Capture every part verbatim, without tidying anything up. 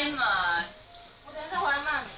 门，我等下再回来骂你。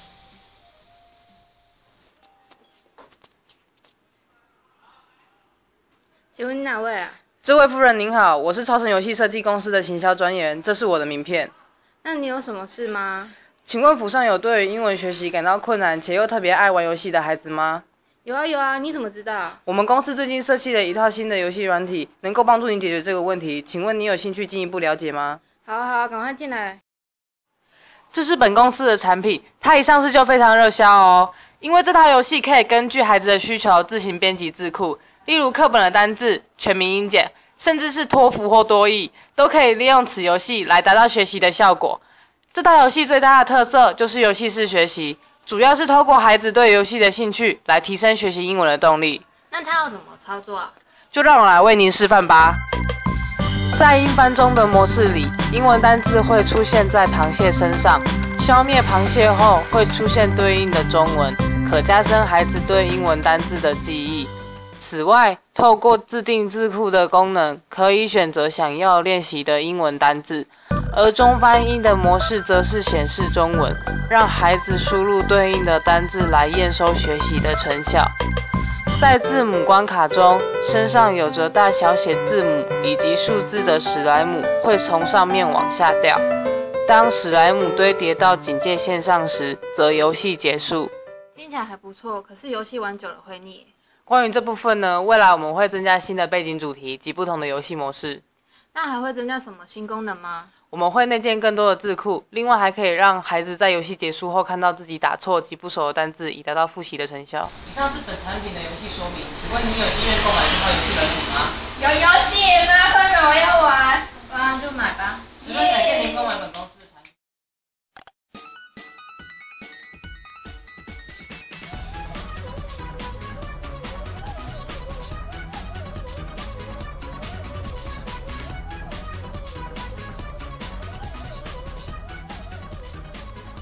请问你哪位啊？ 这位夫人您好，我是超神游戏设计公司的行销专员，这是我的名片。 那你有什么事吗？ 请问府上有对于英文学习感到困难且又特别爱玩游戏的孩子吗？ 有啊有啊，你怎么知道？ 我们公司最近设计了一套新的游戏软体，能够帮助你解决这个问题。请问你有兴趣进一步了解吗？ 好啊好啊，赶快进来。 这是本公司的产品，它一上市就非常热销哦。因为这套游戏可以根据孩子的需求自行编辑字库，例如课本的单字、全民英检，甚至是托福或多益，都可以利用此游戏来达到学习的效果。这套游戏最大的特色就是游戏式学习，主要是透过孩子对游戏的兴趣来提升学习英文的动力。 那它要怎么操作啊？ 就让我来为您示范吧。在英翻中的模式里，英文单字会出现在螃蟹身上，消灭螃蟹后会出现对应的中文，可加深孩子对英文单字的记忆。此外，透过自定字库的功能，可以选择想要练习的英文单字，而中翻英的模式则是显示中文，让孩子输入对应的单字来验收学习的成效。在字母关卡中，身上有着大小写字母以及数字的史莱姆会从上面往下掉。当史莱姆堆叠到警戒线上时，则游戏结束。 听起来还不错，可是游戏玩久了会腻。 关于这部分呢，未来我们会增加新的背景主题及不同的游戏模式。 那还会增加什么新功能吗？ 我们会内建更多的字库，另外还可以让孩子在游戏结束后看到自己打错及不熟的单字，以达到复习的成效。以上是本产品的游戏说明，请问你有意愿购买这套游戏软体吗？ 有游戏吗？快买，我要玩。啊，就买吧。 十分感谢您购买本公司的产品。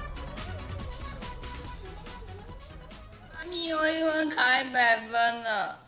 妈咪，我英文考一百分了。